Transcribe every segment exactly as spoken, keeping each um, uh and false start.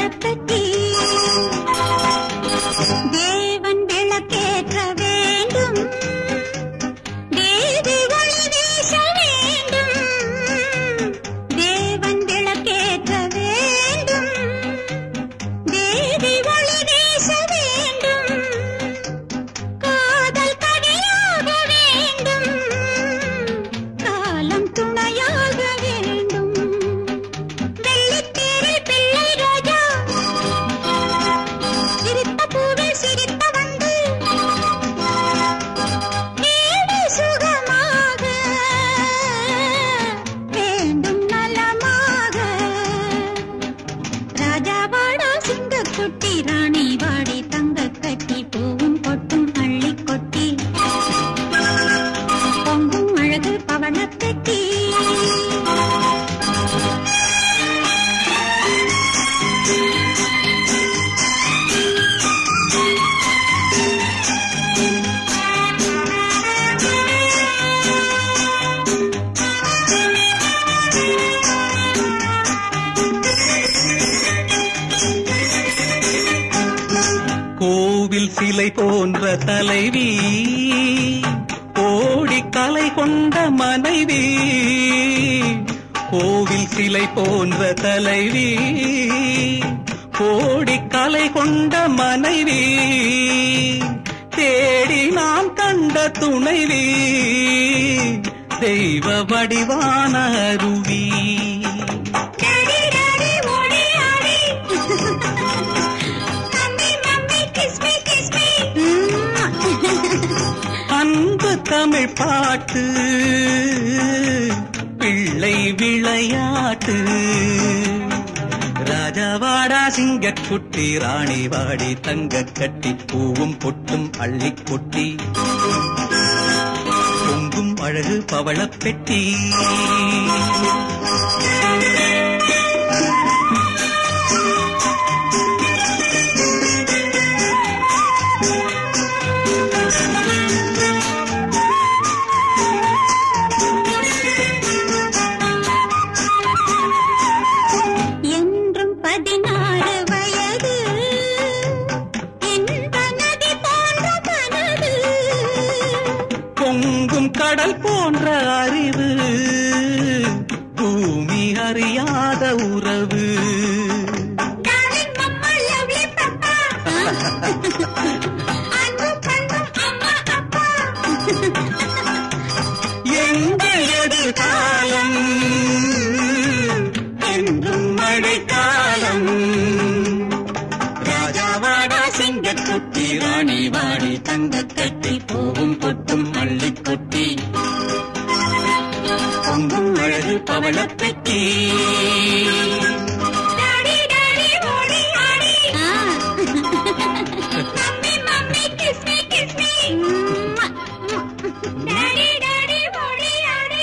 பவளப்பட்டி தேவன் விளக்கேற்ற வேண்டும் தேவி ஒளி வீச வேண்டும் தேவன் விளக்கேற்ற வேண்டும் தேவி ஒளி வீச வேண்டும் காதல் கனியாக வேண்டும் காலம் துணையாக வேண்டும் வெள்ளித்தேரில் பிள்ளை ராஜா சிரித்த பூவில் சிரித்த வந்து வீடு சுகமாக வேண்டும் நலமாக ராஜா வாடா சிங்கக்குட்டி ராணி வாடி தங்க கட்டி பூவும் பொட்டும் அள்ளி கொட்டி பொங்கும் அழகு பவளப்பெட்டி கோவில் சிலை போன்ற தலைவி கோடி கலை கொண்ட மனைவி கோவில் சிலை போன்ற தலைவி கோடி கலை கொண்ட மனைவி தேடி நான் கண்ட துணைவி தெய்வ வடிவான அருவி அன்பு தமிழ் பாட்டு பிள்ளை விளையாட்டு ராஜாவாடா சிங்கக்குட்டி ராணி வாடி தங்க கட்டி பூவும் பொட்டும் அள்ளி கொட்டி பொங்கும் அழகு பவளப்பெட்டி என்றும் பதினாறு வயது இன்ப நதி போன்ற கனவு பொங்கும் கடல் போன்ற அறிவு பூமி அறியாத உறவு Darling mama, lovely papa. அன்பும் பண்பும் அம்மா அப்பா எங்கள் எதிர்காலம் என்றும் மழைக்காலம் ராஜாவாடா சிங்கக்குட்டி ராணி வாடி தங்க கட்டி பூவும் பொட்டும் அள்ளி கொட்டி பொங்கும் அழகு பவளப்பெட்டி டாடி டாடி ஓடி ஆடி mummy mummy kiss me kiss me daddy daddy ஓடி ஆடி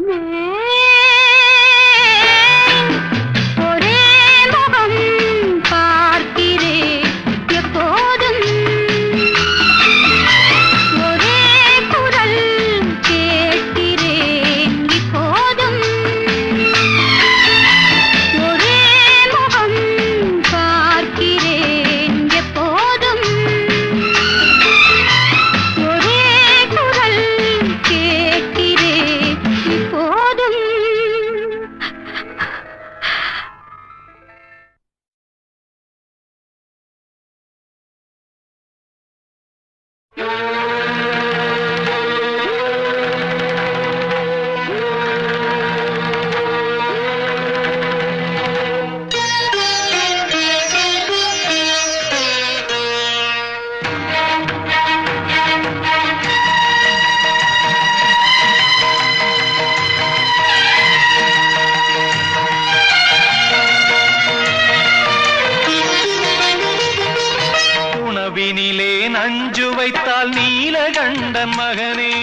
முகமே ஒரே முகம் பார்க்கிறேன் எப்போதும் ஒரே குரல் கேட்கிறேன் இப்போதும் ஒரே முகம் பார்க்கிறேன் எப்போதும் ஒரே குரல் கேட்கிறேன் இப்போதும். உணவினிலே நஞ்சு வைத்தால் நீலகண்டன் மகனே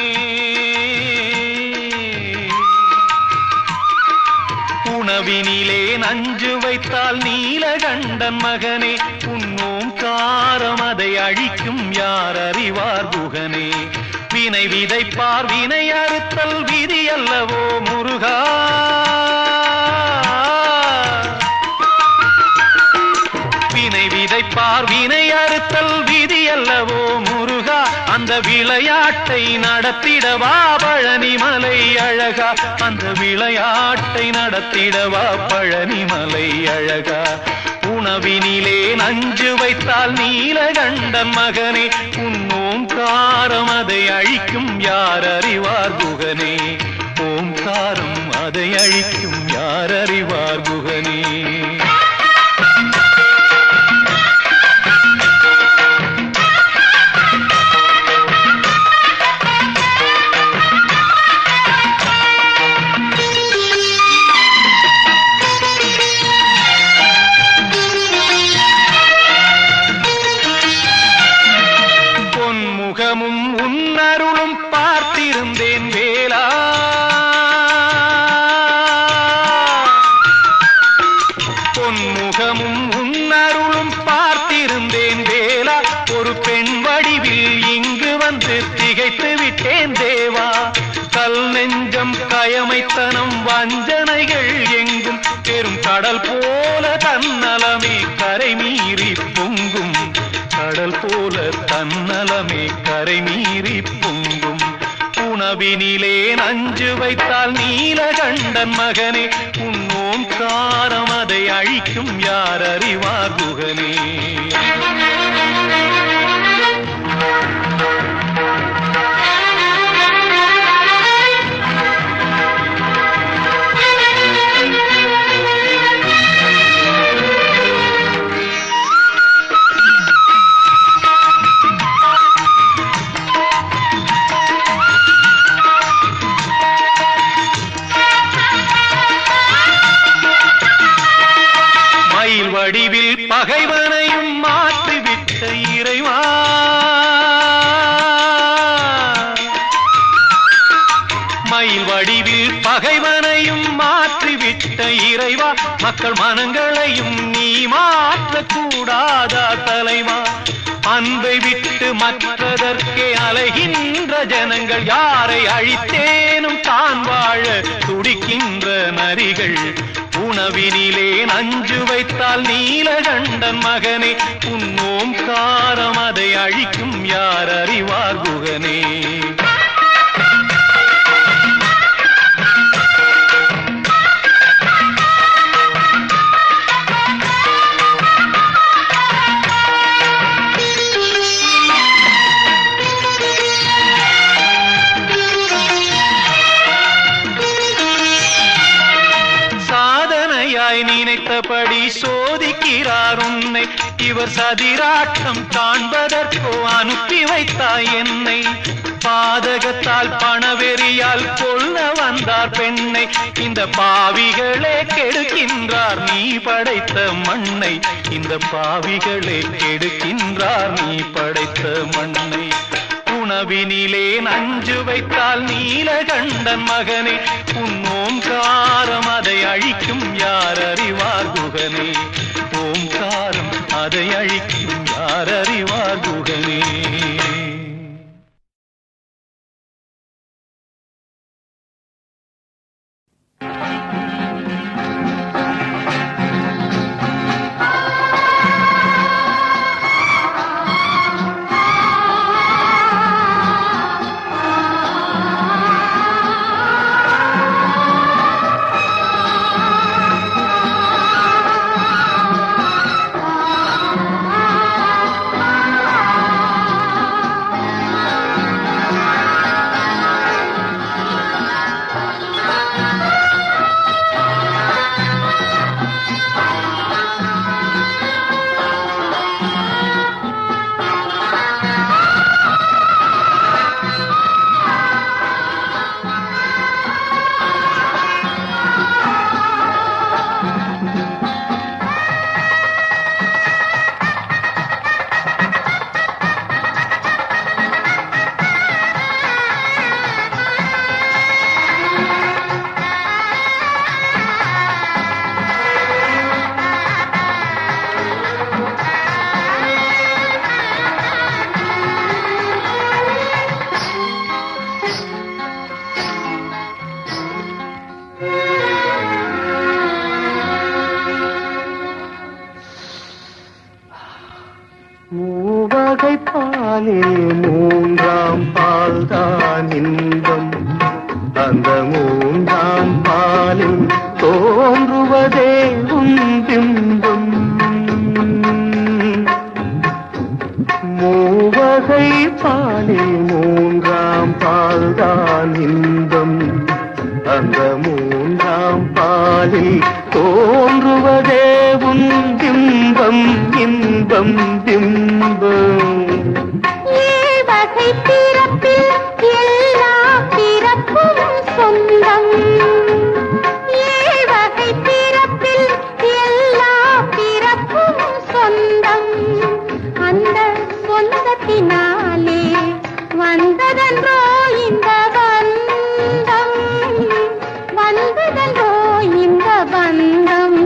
உணவினிலே நஞ்சு வைத்தால் நீலகண்டன் மகனே உன்னோம் காரம் அதை அழிக்கும் யார் அறிவார் குகனே வினை விதைப்பார் வினை அறுத்தல் விதி அல்லவோ முருகா வினை விதைப்பார் வினை அறுத்தல் விதி அல்லவோ முருகா அந்த விளையாட்டை நடத்திடவா பழனிமலை அழகா அந்த விளையாட்டை நடத்திடவா பழனிமலை அழகா உணவினிலே நஞ்சு வைத்தால் நீலகண்டன் மகனே உன்னோங்காரம் அதை அழிக்கும் யார் அறிவார் குகனே ஓங்காரம் அதை அழிக்கும் யார் அறிவார் குகனே. பொன்முகமும் உன்னருளும் பார்த்திருந்தேன் வேலா பொன்முகமும் உன்னருளும் பார்த்திருந்தேன் வேலா ஒரு பெண் வடிவில் இங்கு வந்து திகைத்து விட்டேன் தேவா கல் நெஞ்சம் கயமைத்தனம் வஞ்சனைகள் எங்கும் பெரும் கடல் போல தன்னலமே கரை மீறி பொங்கும் கடல் போல தன்னலமே கரை மீறி பொங்கும் உணவினிலே நஞ்சு வைத்தால் நீலகண்டன் மகனே உன்னோம் காரம் அதை அழிக்கும் யார் அறிவார் குகனே. வடிவில் பகைவனையும் மாற்றிவிட்ட இறைவா மயில் வடிவில் பகைவனையும் மாற்றிவிட்ட இறைவா மக்கள் மனங்களையும் நீ மாற்றக்கூடாதா தலைவா அன்பை விட்டு மற்றதற்கே அலைகின்ற ஜனங்கள் யாரை அழித்தேனும் தான் வாழ துடிக்கின்ற நரிகள் உணவினிலே நஞ்சு வைத்தால் நீலகண்டன் மகனே உன்னோம் காரம் அதை அழிக்கும் யார் அறிவார் குகனே. நினைத்தபடி சோதிக்கிறார் உன்னை இவர் சதிராட்டம் காண்பதற்கோ அனுப்பி வைத்தாய் என்னை பாதகத்தால் பணவெறியால் கொல்ல வந்தார் பெண்ணை இந்த பாவிகளே கெடுக்கின்றார் நீ படைத்த மண்ணை இந்த பாவிகளே கெடுக்கின்றார் நீ படைத்த மண்ணை உணவினிலே நஞ்சு வைத்தால் நீலகண்டன் மகனே உன் ஓம்காரம் அதை அழிக்கும் யார் அறிவார் குகனே ஓம்காரம் அதை அழிக்கும் யார் அறிவார் குகனே மூன்றாம் பால்தான் இன்பம் அந்த மூன்றாம் பாலில் தோன்றுவதே உன் பிம்பம் மூவகை பாலில் மூன்றாம் பால்தான் இன்பம் அந்த மூன்றாம் பாலில் தோன்றுவதே உன் பிம்பம் இன்பம் பிம்பம் ஏழ்வகை பிறப்பில் எல்லா பிறப்பும் சொந்தம் ஏழ்வகை பிறப்பில் எல்லா பிறப்பும் சொந்தம் அந்த சொந்தத்தினாலே வந்ததன்றோ இந்த பந்தம் வந்ததன்றோ இந்த பந்தம்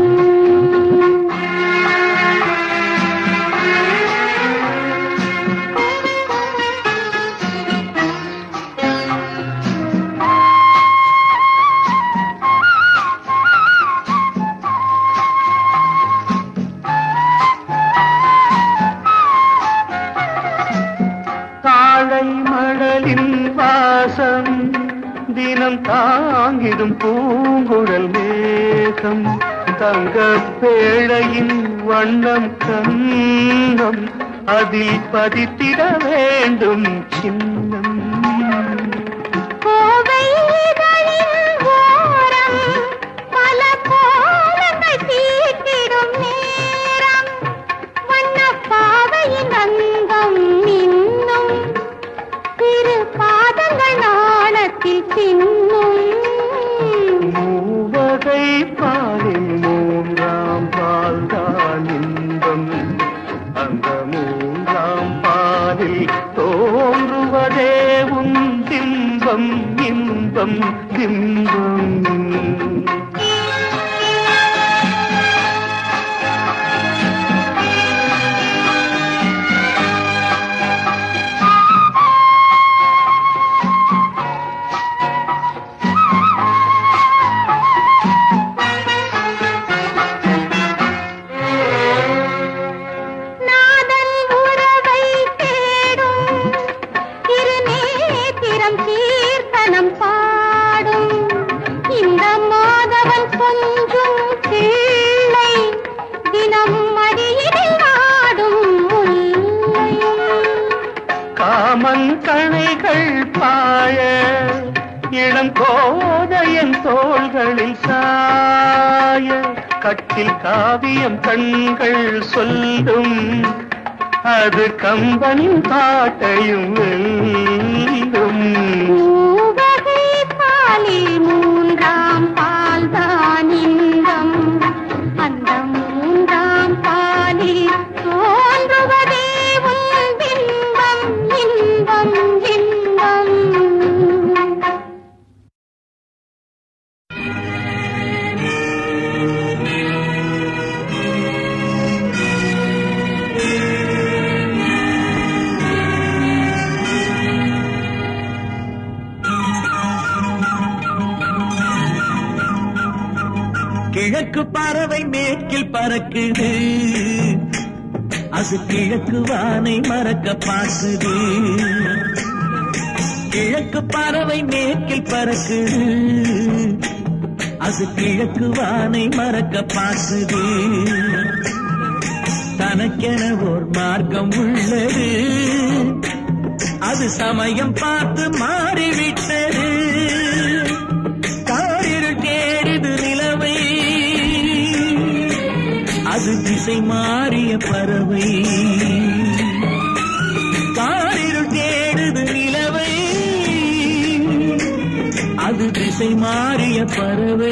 தினம் தாங்கிடும் பூங்குழல் மேகம் தங்கப் பேழையின் வண்ணம் கண்ணம் அதில் பதித்திட வேண்டும் சின்னம் கோவைகளின் ஓரம் பல கோலங்கள் தீட்டிடும் நேரம் வண்ணப் பாவையின் அங்கம் இன்னும் திரு பாதங்கள் நாணத்தில் சின்னும் மூவகை பாலில் மூன்றாம் பால்தான் இன்பம் அந்த மூன்றாம் பாலில் தோன்றுவதே உன் பிம்பம் இன்பம் பிம்பம் கணைகள் பாய இளம் கோதையன் தோள்களில் சாய கட்டில் காவியம் கண்கள் சொல்லும் அது கம்பனின் பாட்டையும் வெல்லும் மூவகை பாலில் மூன்றாம் பால்தான் இன்பம் அந்த மூன்றாம் பாலில் தோன்றுவதே உன் பிம்பம் இன்பம் இன்பம் கிழக்கு பறவை மேற்கில் பறக்குது, அது கிழக்கு வானை மறக்க பார்க்குது. கிழக்கு பறவை மேற்கில் பறக்குது, அது கிழக்கு வானை மறக்க பார்க்குது. தனக்கென ஓர் மார்க்கம் உள்ளது, அது சமயம் பார்த்து மாறிவிட்டது. காரிருள் தேடுது நிலவை, அது திசை மாறிய பறவை. காரிருள் தேடுது நிலவை, அது திசை மாறிய பறவை.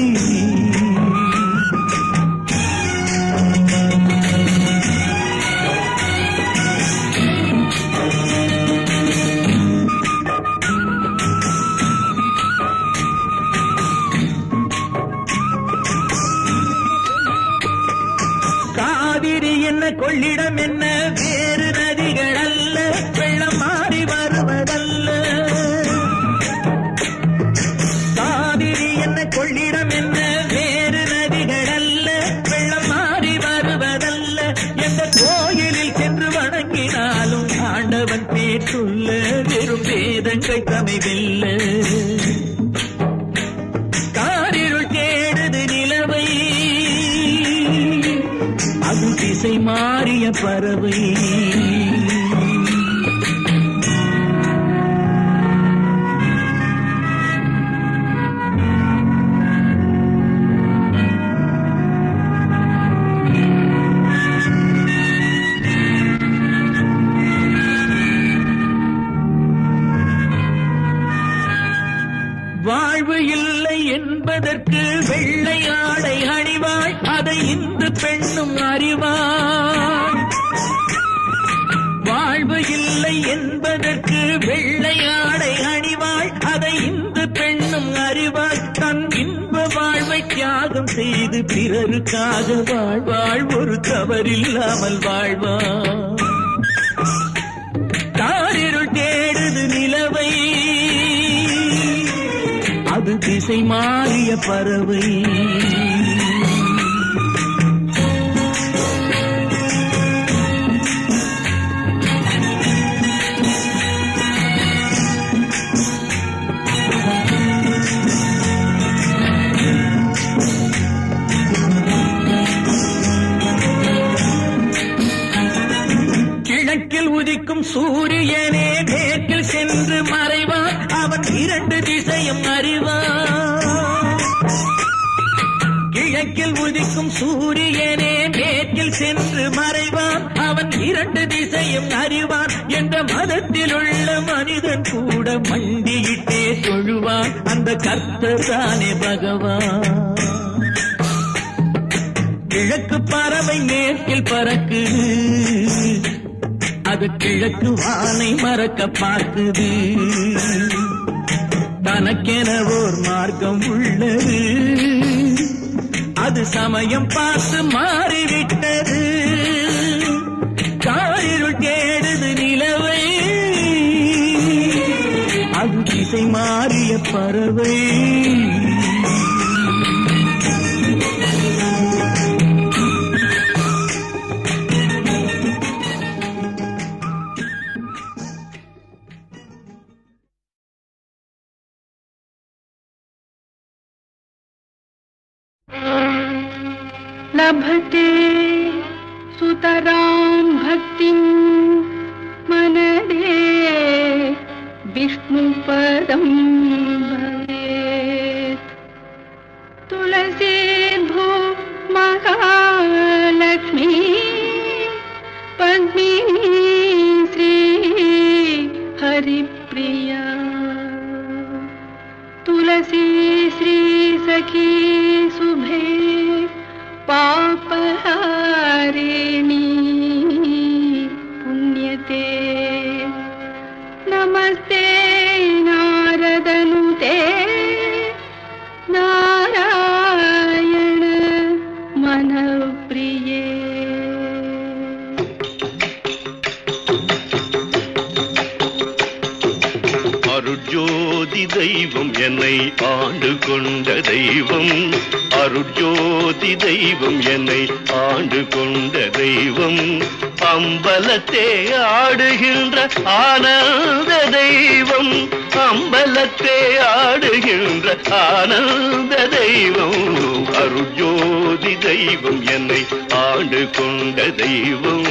காவிரி என்ன கொள்ளிடம் என்ன வேறு நதிகள் அல்ல, வெள்ளம் மாறி வருவதல்ல. காவிரி என்ன கொள்ளிடம் என்ன வேறு நதிகள் அல்ல, வெள்ளம் மாறி வருவதல்ல. எந்த கோயிலில் சென்று வணங்கினாலும் ஆண்டவன் பேர் சொல்ல வெறும் வேதங்கள் தமை வெல்ல. காரிருள் தேடுது நிலவை, அது திசை மாறிய பறவை. வாழ்வு இல்லை என்பதற்கு வெள்ளை ஆடை அணிவாள், அதை இந்து பெண்ணும் அறிவாள். வாழ்வு இல்லை என்பதற்கு வெள்ளை ஆடை அணிவாள், அதை இந்து பெண்ணும் அறிவாள். தன் இன்ப வாழ்வை தியாகம் செய்து பிறருக்காக வாழ்வாள், ஒரு தவறில்லாமல் வாழ்வாள். காரிருள் தேடுது நிலவை, அது திசை மாறிய பறவை. கிழக்கில் உதிக்கும் சூரியனே மேற்கில் சென்று மறைவான், அவன் இரண்டு திசையும் அறிவான். கிழக்கில் உதிக்கும் சூரியனே மேற்கில் சென்று மறைவான், அவன் இரண்டு திசையும் அறிவான். என்ற மதத்தில் உள்ள மனிதன் கூட மண்டியிட்டே தொழுவான், அந்த கர்த்தர் தானே பகவான். கிழக்கு பறவை மேற்கில் பறக்குது, அது கிழக்கு வானை மறக்க பார்க்குது. தனக்கென ஓர் மார்க்கம் உள்ளது, அது சமயம் பார்த்து மாறிவிட்டது. காரிருள் தேடுது நிலவை, அது திசை மாறிய பறவை. लभते सुतरां भक्तिं मनदे विष्णुपदं भवेत्. तुलसीर्भो महालक्ष्मी पद्मिनी श्री हरिप्रिया. तुलसी श्री सखी शुभे पापहारिणी पुण्यते. नमस्ते नारदनुते नारायण मनप्रिये. அருட்ஜோதி தெய்வம் என்னை ஆண்டு கொண்ட தெய்வம் அருட்ஜோதி தெய்வம் என்னை ஆண்டு கொண்ட தெய்வம் அம்பலத்தே ஆடுகின்ற ஆனந்த தெய்வம் அம்பலத்தே ஆடுகின்ற ஆனந்த தெய்வம் அருட்ஜோதி தெய்வம் என்னை ஆண்டு கொண்ட தெய்வம்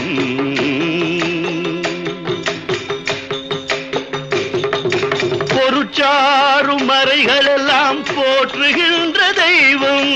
பொருட்சாறு மறைகளெல்லாம் போற்றுகின்ற தெய்வம்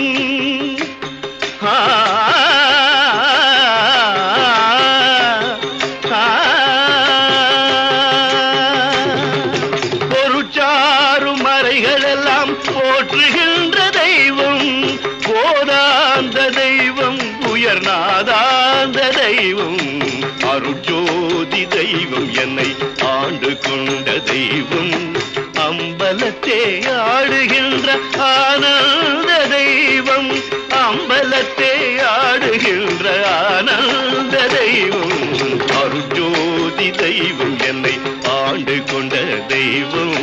பொருட்சாறு மறைகளெல்லாம் போற்றுகின்ற தெய்வம் போதாந்த தெய்வம் உயர்நாதாந்த தெய்வம் அருட்ஜோதி தெய்வம் என்னை ஆண்டு கொண்ட தெய்வம் அம்பலத்தே ஆடுகின்ற ஆனந்த தெய்வம் அம்பலத்தே ஆடுகின்ற ஆனந்த தெய்வம் அருட்ஜோதி தெய்வம் என்னை ஆண்டு கொண்ட தெய்வம்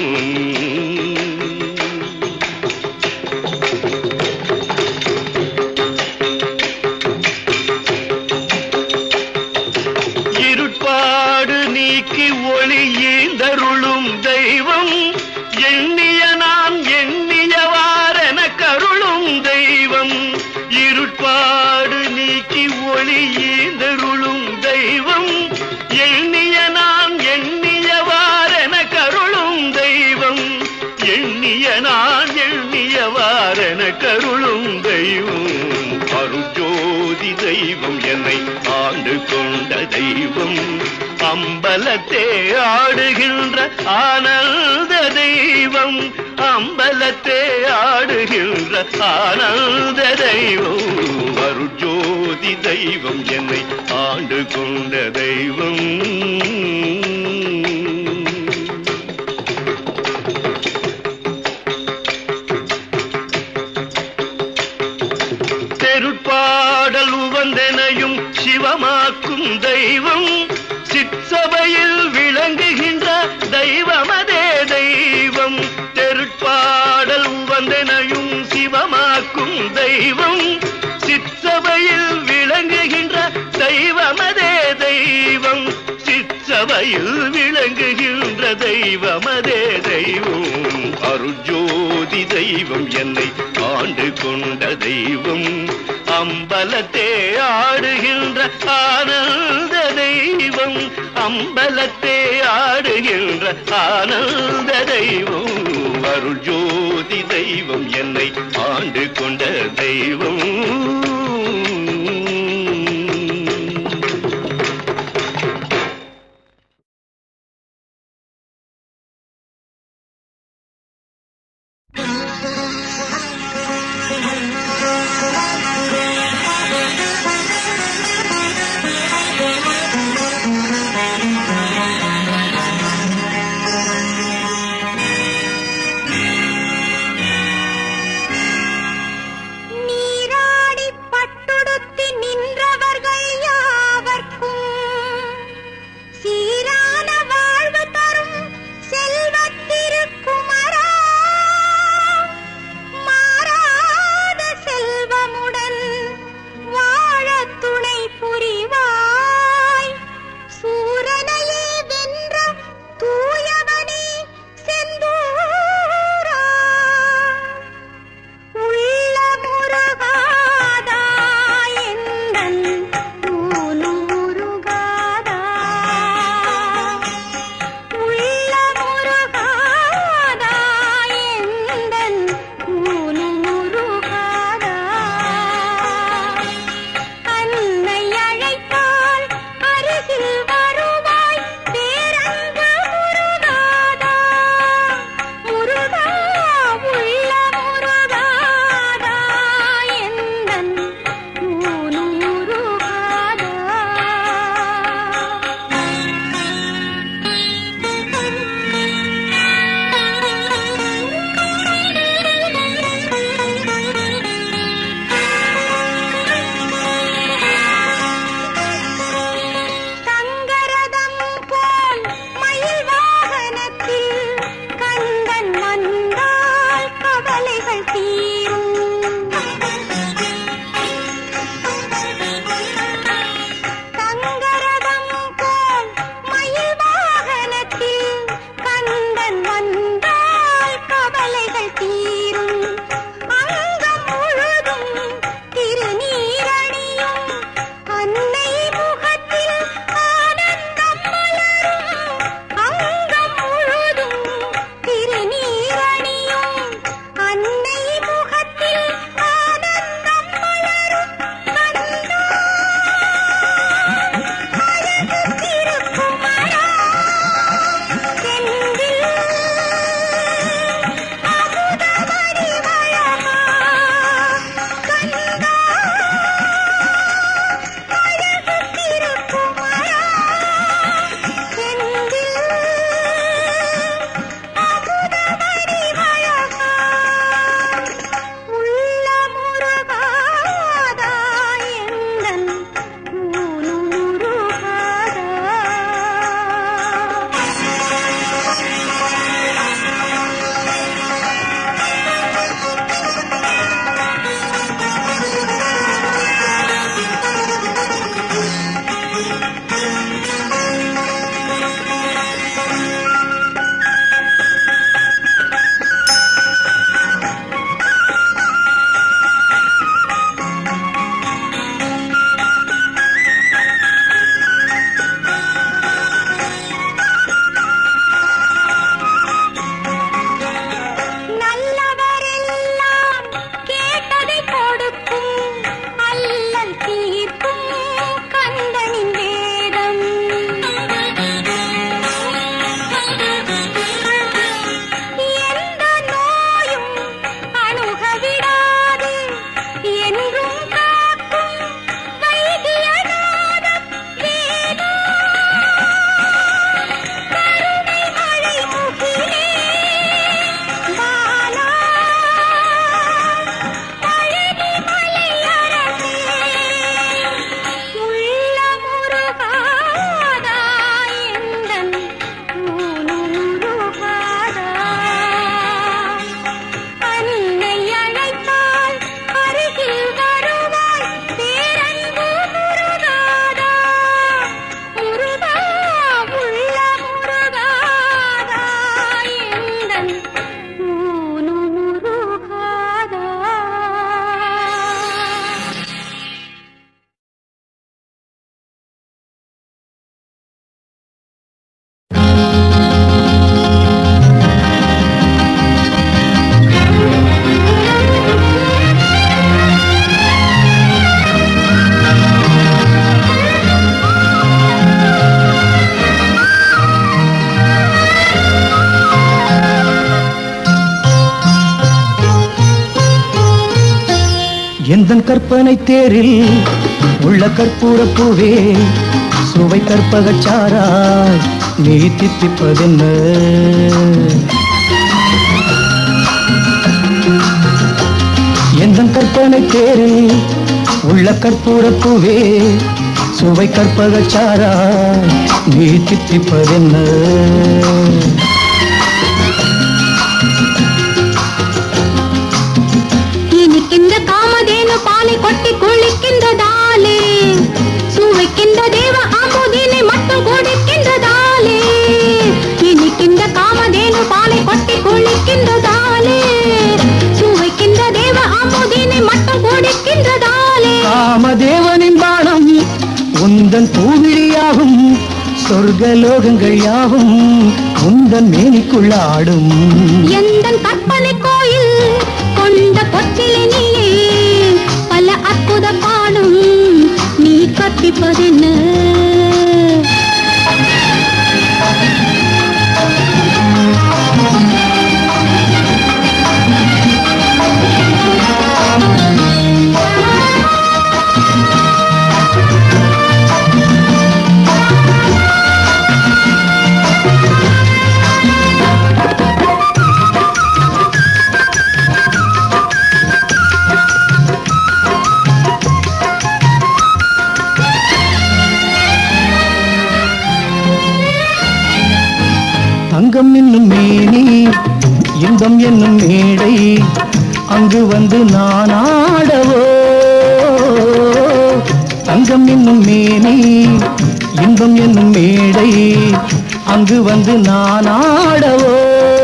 இருட்பாடு நீக்கி ஒளி ஈந்தருளும் தெய்வம் எண்ணிய நான் எண்ணியவாரென கருளும் தெய்வம் இருட்பாடு நீக்கி ஒளி ஈந்தருளும் தெய்வம் எண்ணிய நான் எண்ணியவாரென கருளும் தெய்வம் எண்ணிய நான் எண்ணியவாரென கருளும் தெய்வம் அருட்ஜோதி தெய்வம் என்னை ஆண்டு கொண்ட தெய்வம் அம்பலத்தே ஆடுகின்ற ஆனந்த தெய்வம் அம்பலத்தே ஆடுகின்ற ஆனந்த தெய்வம் அருட்ஜோதி தெய்வம் என்னை ஆண்டு கொண்ட தெய்வம் தெருட்பாடல் உவந்தனையும் சிவமாக்கும் தெய்வம் சிற்சபையில் விளங்குகின்ற தெய்வமதே தெய்வம் தெருட்பாடல் உவந்தனையும் சிவமாக்கும் தெய்வம் சிற்சபையில் விளங்குகின்ற தெய்வமதே தெய்வம் சிற்சபையில் விளங்குகின்ற தெய்வமதே தெய்வம் அருட்ஜோதி தெய்வம் என்னை ஆண்டு கொண்ட தெய்வம் அம்பலத்தே ஆடுகின்ற ஆனந்த தெய்வம் அம்பலத்தே ஆடுகின்ற ஆனந்த தெய்வம் அருட்ஜோதி தெய்வம் என்னை ஆண்டு கொண்ட தெய்வம் நீராடிப் எந்தன் கற்பனை தேரில் உள்ள கற்பூர பூவே சுவை கற்பகச்சாராய் நீ தித்திப்பதென்ன எந்தன் கற்பனை தேரில் உள்ள கற்பூர பூவே சுவை கற்பகச்சாராய் நீ தித்திப்பதென்ன இனிக்கின்ற காமதேனு பாலை கொட்டி குளிக்கின்றதாலே சுவைக்கின்ற தேவ அமுதினை மட்டும் குடிக்கின்றதாலே இனிக்கின்ற காமதேனு பாலை கொட்டி குளிக்கின்றதாலே சுவைக்கின்ற தேவ அமுதினை மட்டும் குடிக்கின்றதாலே காமதேவனின் பானம் உந்தன் பூவிழியாகும் சொர்க்கலோகங்கள் யாவும் உந்தன் மேனிக்குள்ளாடும் எந்தன் கற்பனை கோயில் கொண்ட பொற்றிலே நீயே பல அற்புத பாடும் நீ கற்பிப்பதென்ன தங்கம் என்னும் மேனி இன்பம் என்னும் மேடை அங்கு வந்து நான் ஆடவோ தங்கம் என்னும் மேனி இன்பம் என்னும் மேடை அங்கு வந்து நான் ஆடவோ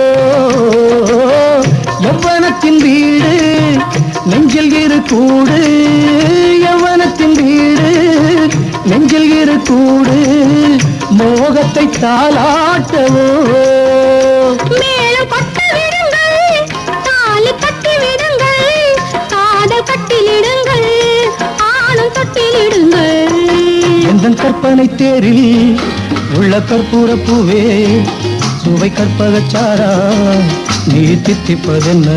யௌவனத்தின் வீடு நெஞ்சில் இரு கூடு யௌவனத்தின் வீடு நெஞ்சில் இரு கூடு மோகத்தை தாலாட்டவோ மேலும் கொட்ட விடுங்கள் தாலி கட்டி விடுங்கள் காதல் கட்டிலிடுங்கள் ஆணும் தொட்டிலிடுங்கள் எந்தன் கற்பனை தேரில் உள்ள கற்பூர பூவே சுவை கற்பகச்சாரா நீ தித்திப்பதென்ன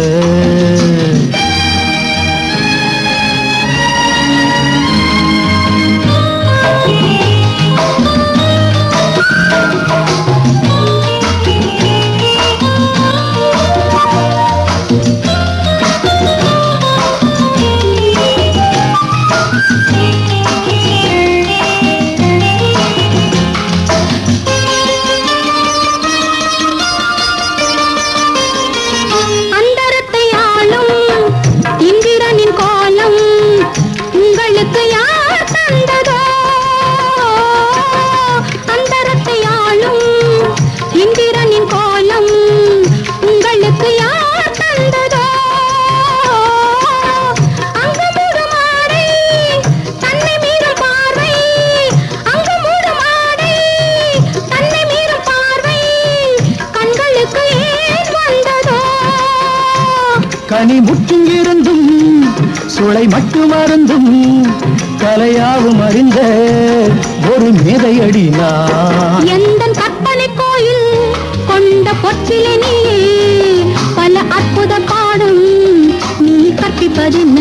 கனி முற்றும் இருந்தும் சுளை மட்டும் அருந்தும் கலையாவும் அறிந்த ஒரு மேதையடி நான் எந்தன் கற்பனை கோயில் கொண்ட பொற்றிலே நீயே பல அற்புத பாடும் நீ கற்பிப்பதென்ன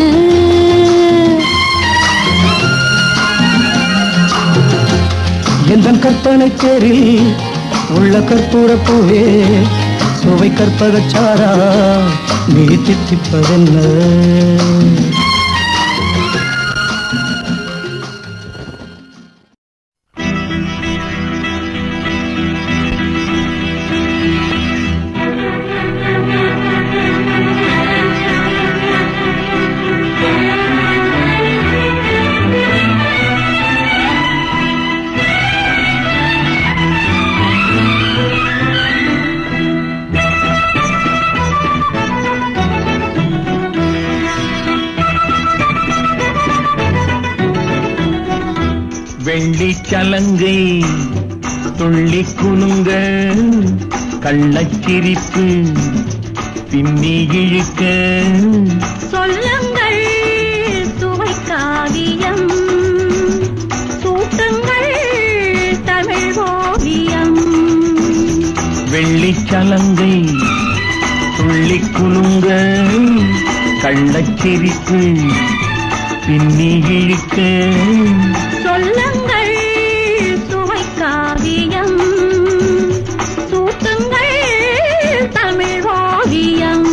எந்தன் கற்பனை தேரில் உள்ள கற்பூர பூவே சுவை கற்பகச்சாரா நீ தித்திப்பதென்ன வெள்ளிச்சலங்கை துள்ளி குலுங்க கள்ளச்சிரிப்பு பின்னி இழுக்க சொல்லுங்கள் சுவை காவியம் சூட்டுங்கள் தமிழ் ஓவியம் வெள்ளிச்சலங்கை துள்ளி குலுங்க கள்ளச்சிரிப்பு பின்னி இழுக்க சொல்லுங்கள் சுவைக்காவியம் சூட்டுங்கள் தமிழ் ஓவியம்.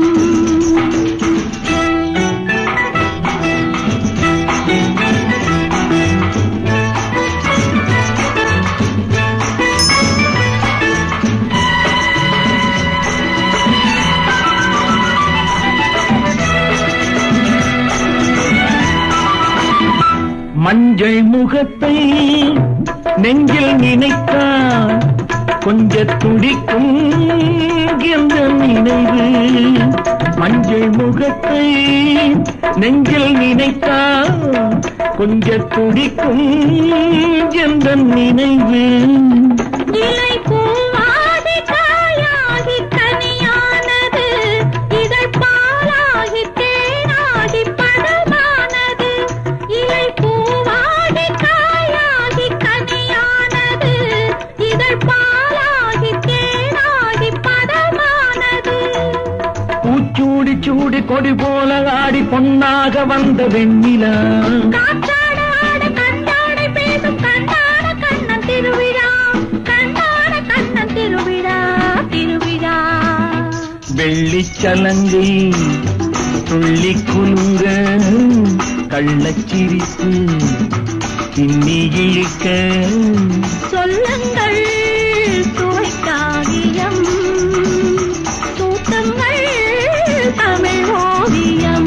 மஞ்சள் முகத்தை நெஞ்சில் நினைத்தால் கொஞ்ச துடிக்கும் என்ற நினைவு. மஞ்சள் முகத்தை நெஞ்சில் நினைத்தால் கொஞ்ச துடிக்கும் என்ற நினைவு. இலை பூவாகி காயாகி கனியானது இதழ் பாலாகி தேனாகி பழமானது. இலை பூவாகி காயாகி கனியானது இதழ் பாலாகி தேனாகி பழமானது. பூச்சூடி சூடி கொடி போல ஆடி பொன்னாக வந்த வெண்ணிலா காற்றாட ஆட கண்டாடை பேசும் கண்டாட கண்ணன் திருவிழா கண்டாட கண்ணன் திருவிழா திருவிழா. வெள்ளிச்சலங்கை துள்ளி குலுங்க கள்ளச்சிரிப்பு பின்னி இழுக்க சொல்லுங்கள் சுவைக்காவியம் சூட்டுங்கள் தமிழ் ஓவியம்.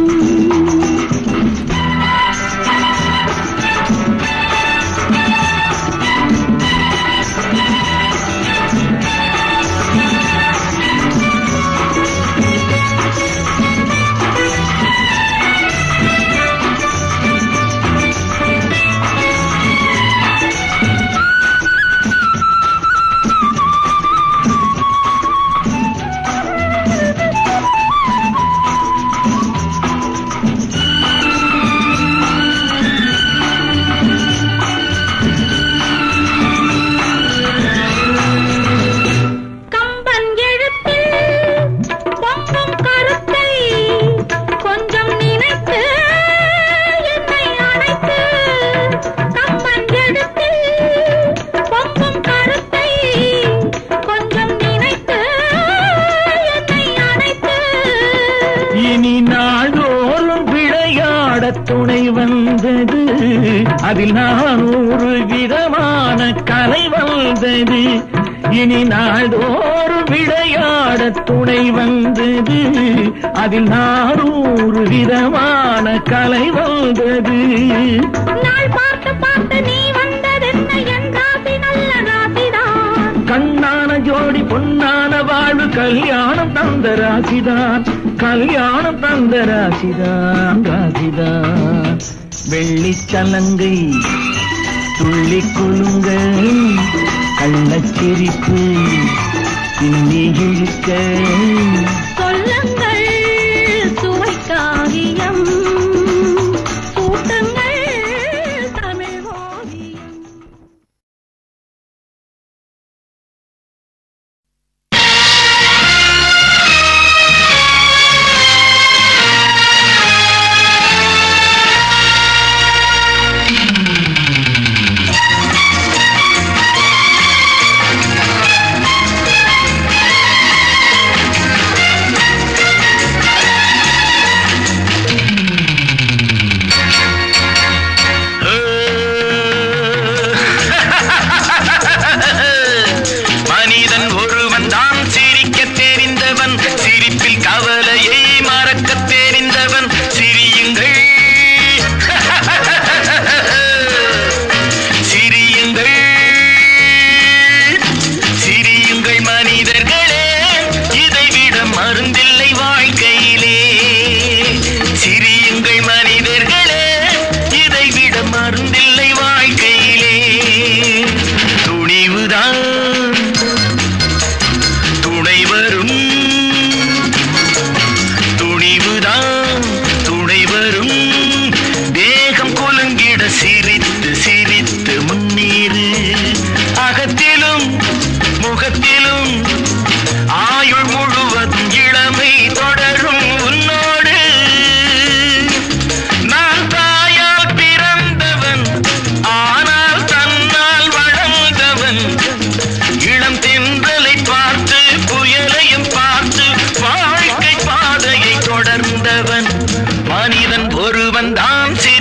கம்பன் எழுத்தில் பொங்கும் கருத்தை கொஞ்சம் நினைத்து என்னை அணைத்து. கம்பன் எழுத்தில் பொங்கும் கருத்தை கொஞ்சம் நினைத்து என்னை அணைத்து. இனி நாள்தோறும் விளையாட துணை வந்தது அதில் நானூறு விதமான கலை வந்தது. இனி நாள்தோறும் விளையாட துணை வந்தது அதில் நானூறு விதமான கலை வந்தது. நாள் பார்த்து பார்த்து நீ வந்ததென்ன என் ராசி நல்ல ராசிதான். கண்ணான ஜோடி பொன்னான வாழ்வு கல்யாணம் தந்த ராசிதான் கல்யாணம் தந்த ராசிதான் ராசிதான். வெள்ளிச்சலங்கை துள்ளி குலுங்க கள்ளச்சிரிப்பு பின்னி இழுக்க சொல்லுங்கள் சுவைக்காவியம் சூட்டுங்கள் தமிழ் ஓவியம். Thank you. வந்தவன் மனிதன் ஒருவன் தான்